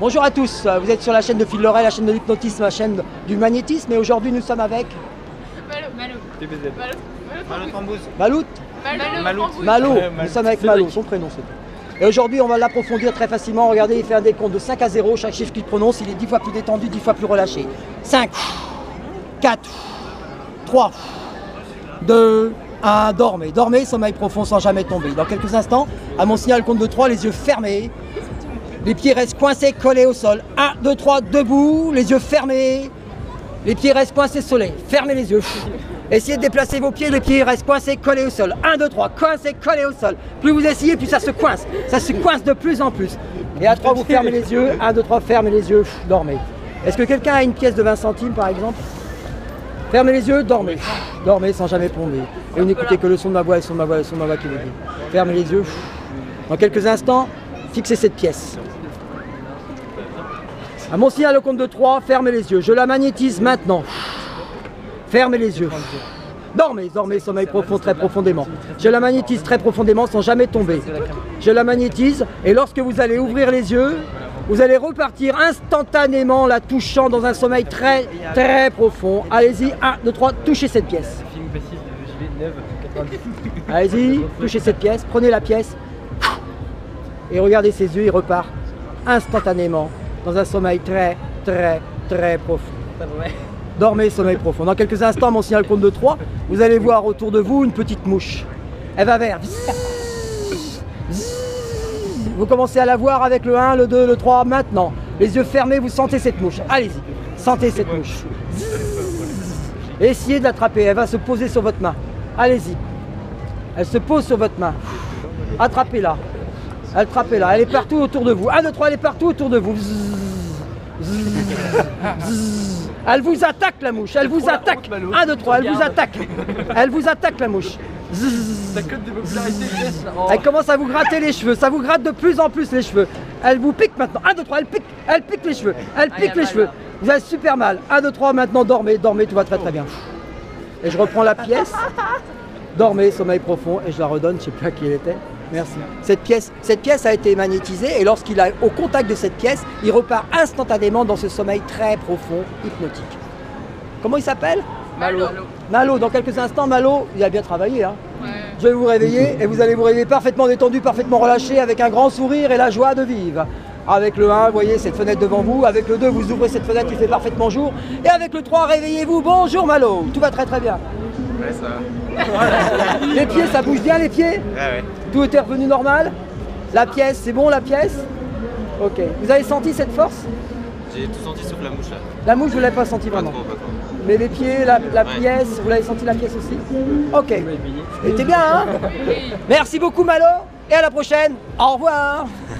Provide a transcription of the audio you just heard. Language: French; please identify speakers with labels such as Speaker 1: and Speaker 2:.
Speaker 1: Bonjour à tous, vous êtes sur la chaîne de Phil Loret, la chaîne de l'hypnotisme, la chaîne du magnétisme et aujourd'hui nous sommes avec Malo, nous sommes avec Malo, son prénom c'est. Et aujourd'hui on va l'approfondir très facilement, regardez il fait un décompte de 5 à 0, chaque chiffre qu'il prononce il est 10 fois plus détendu, 10 fois plus relâché. 5, 4, 3, 2, 1, dormez, dormez, sommeil profond sans jamais tomber. Dans quelques instants, à mon signal compte de 3, les yeux fermés, les pieds restent coincés, collés au sol. 1, 2, 3, debout, les yeux fermés, les pieds restent coincés au soleil, fermez les yeux. Essayez de déplacer vos pieds, les pieds restent coincés, collés au sol. 1, 2, 3, coincés, collés au sol. Plus vous essayez, plus ça se coince de plus en plus. Et à 3, vous fermez les yeux, 1, 2, 3, fermez les yeux, dormez. Est-ce que quelqu'un a une pièce de 20 centimes par exemple? Fermez les yeux, dormez. Dormez sans jamais tomber. Et vous n'écoutez que le son de ma voix, le son de ma voix, le son de ma voix qui vous dit. Fermez les yeux. Dans quelques instants, fixez cette pièce. À mon signal, au compte de 3, fermez les yeux. Je la magnétise maintenant. Fermez les yeux. Dormez, dormez, sommeil profond, très profondément. Je la magnétise très profondément sans jamais tomber. Je la magnétise et lorsque vous allez ouvrir les yeux, vous allez repartir instantanément, la touchant dans un sommeil très, très profond. Allez-y, 1, 2, 3, touchez cette pièce. Allez-y, touchez cette pièce, prenez la pièce et regardez ses yeux, il repart instantanément dans un sommeil très, très, très profond. Dormez, sommeil profond. Dans quelques instants, mon signal compte de 3, vous allez voir autour de vous une petite mouche. Elle va vers. Vous commencez à la voir avec le 1, le 2, le 3, maintenant. Les yeux fermés, vous sentez cette mouche. Allez-y, sentez cette mouche. Essayez de l'attraper, elle va se poser sur votre main. Allez-y. Elle se pose sur votre main. Attrapez-la. Attrapez-la, elle est partout autour de vous. 1, 2, 3, elle est partout autour de vous. Elle vous attaque la mouche, elle vous attaque. 1, 2, 3, elle vous attaque. Elle vous attaque la mouche. Elle commence à vous gratter les cheveux, ça vous gratte de plus en plus les cheveux. Elle vous pique maintenant. 1, 2, 3, elle pique les cheveux. Elle pique les cheveux. Vous avez super mal. 1, 2, 3, maintenant dormez, dormez, tout va très très bien. Et je reprends la pièce. Dormez, sommeil profond, et je la redonne, je ne sais plus à qui elle était. Merci. Cette pièce a été magnétisée et lorsqu'il est au contact de cette pièce, il repart instantanément dans ce sommeil très profond, hypnotique. Comment il s'appelle?
Speaker 2: Malo.
Speaker 1: Malo, dans quelques instants, Malo, il a bien travaillé. Hein.
Speaker 2: Ouais.
Speaker 1: Je vais vous réveiller et vous allez vous réveiller parfaitement détendu, parfaitement relâché, avec un grand sourire et la joie de vivre. Avec le 1, vous voyez cette fenêtre devant vous. Avec le 2, vous ouvrez cette fenêtre qui fait parfaitement jour. Et avec le 3, réveillez-vous. Bonjour Malo, tout va très très bien.
Speaker 3: Ouais, ça va.
Speaker 1: Les pieds, ça bouge bien les pieds?
Speaker 3: Ouais.
Speaker 1: Tout était revenu normal? La pièce, c'est bon la pièce? Ok. Vous avez senti cette force?
Speaker 3: J'ai tout senti sauf la mouche là.
Speaker 1: La mouche, vous ne l'avez pas senti
Speaker 3: Pas
Speaker 1: vraiment?
Speaker 3: trop, pas trop.
Speaker 1: Mais les pieds, la pièce, vous l'avez senti la pièce aussi? Ok. C'était bien, hein? Merci beaucoup Malo, et à la prochaine. Au revoir.